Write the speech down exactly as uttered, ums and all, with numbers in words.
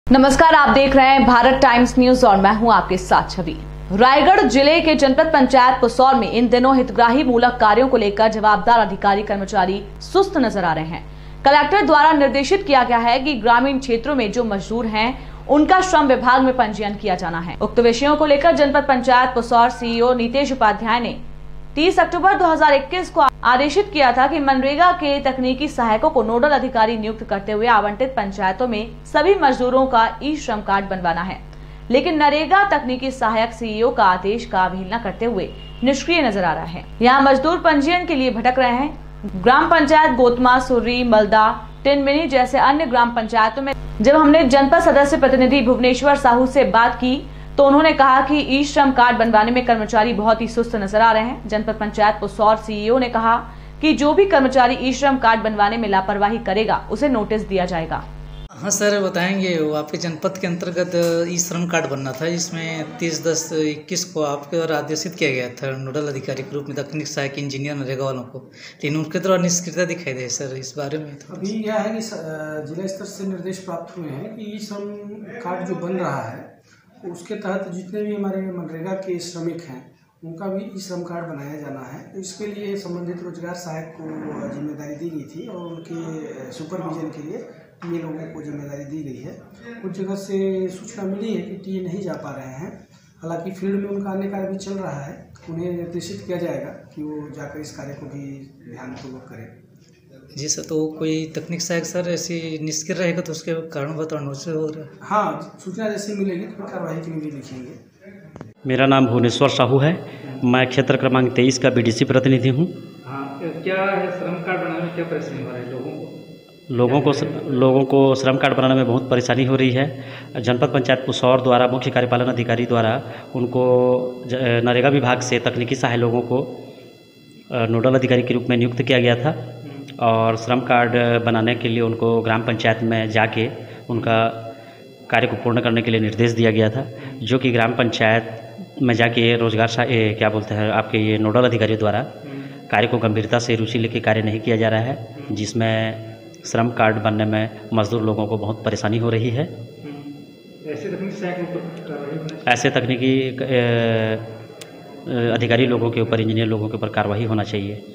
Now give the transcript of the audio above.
नमस्कार, आप देख रहे हैं भारत टाइम्स न्यूज और मैं हूं आपके साथ छवि। रायगढ़ जिले के जनपद पंचायत पुसौर में इन दिनों हितग्राही मूलक कार्यों को लेकर जवाबदार अधिकारी कर्मचारी सुस्त नजर आ रहे हैं। कलेक्टर द्वारा निर्देशित किया गया है कि ग्रामीण क्षेत्रों में जो मजदूर हैं उनका श्रम विभाग में पंजीयन किया जाना है। उक्त विषयों को लेकर जनपद पंचायत पुसौर सीईओ नीतेश उपाध्याय ने तीस अक्टूबर दो हज़ार इक्कीस को आदेशित किया था कि मनरेगा के तकनीकी सहायकों को नोडल अधिकारी नियुक्त करते हुए आवंटित पंचायतों में सभी मजदूरों का ई श्रम कार्ड बनवाना है। लेकिन नरेगा तकनीकी सहायक सीईओ का आदेश का अवहेलना करते हुए निष्क्रिय नजर आ रहा है। यहाँ मजदूर पंजीयन के लिए भटक रहे हैं। ग्राम पंचायत गोतमा, सुर्री, मलदा, टिनमिनी जैसे अन्य ग्राम पंचायतों में जब हमने जनपद सदस्य प्रतिनिधि भुवनेश्वर साहू से बात की तो उन्होंने कहा कि ई श्रम कार्ड बनवाने में कर्मचारी बहुत ही सुस्त नजर आ रहे हैं। जनपद पंचायत पुसौर सीईओ ने कहा कि जो भी कर्मचारी ई श्रम कार्ड बनवाने में लापरवाही करेगा उसे नोटिस दिया जाएगा। हाँ सर, बताएंगे। वो आपके जनपद के अंतर्गत ई श्रम कार्ड बनना था, जिसमें तीस दस इक्कीस को आपके द्वारा आदेशित किया गया था नोडल अधिकारी के रूप में तकनीक सहायक इंजीनियर नरेगा वालों को, लेकिन उनके द्वारा निष्क्रियता दिखाई दे। सर, इस बारे में तो अभी यह है कि जिला स्तर से निर्देश प्राप्त हुए हैं कि ई श्रम कार्ड जो बन रहा है उसके तहत जितने भी हमारे मनरेगा के श्रमिक हैं उनका भी ई श्रम कार्ड बनाया जाना है। तो इसके लिए संबंधित रोजगार सहायक को जिम्मेदारी दी गई थी और उनके सुपरविजन के लिए टीए लोगों को जिम्मेदारी दी गई है। कुछ जगह से सूचना मिली है कि टीए नहीं जा पा रहे हैं, हालांकि फील्ड में उनका अन्य कार्य भी चल रहा है। उन्हें निर्देशित किया जाएगा कि वो जाकर इस कार्य को भी ध्यानपूर्वक करें। जी सर, तो कोई तकनीक सहायक सर ऐसी निष्क्रिय रहेगा तो उसके कारण बताना से हो रहा है। हाँ, सूचना जैसी मिलेगी तो कार्रवाई के लिए भी लिखेंगे। मेरा नाम भुवनेश्वर साहू है। मैं क्षेत्र क्रमांक तेईस का बीडीसी प्रतिनिधि हूँ। हाँ, क्या है श्रम कार्ड बनाने में क्या परेशानी हो रही है लोगों को? लोगों को लोगों को श्रम कार्ड बनाने में बहुत परेशानी हो रही है। जनपद पंचायत पुसौर द्वारा मुख्य कार्यपालन अधिकारी द्वारा उनको नरेगा विभाग से तकनीकी सहायक लोगों को नोडल अधिकारी के रूप में नियुक्त किया गया था और श्रम कार्ड बनाने के लिए उनको ग्राम पंचायत में जाके उनका कार्य को पूर्ण करने के लिए निर्देश दिया गया था, जो कि ग्राम पंचायत में जाके रोजगार क्या बोलते हैं आपके ये नोडल अधिकारी द्वारा कार्य को गंभीरता से रुचि लेके कार्य नहीं किया जा रहा है, जिसमें श्रम कार्ड बनने में मजदूर लोगों को बहुत परेशानी हो रही है। ऐसे तकनीकी ऐसे तकनीकी अधिकारी लोगों के ऊपर, इंजीनियर लोगों के ऊपर कार्रवाई होना चाहिए।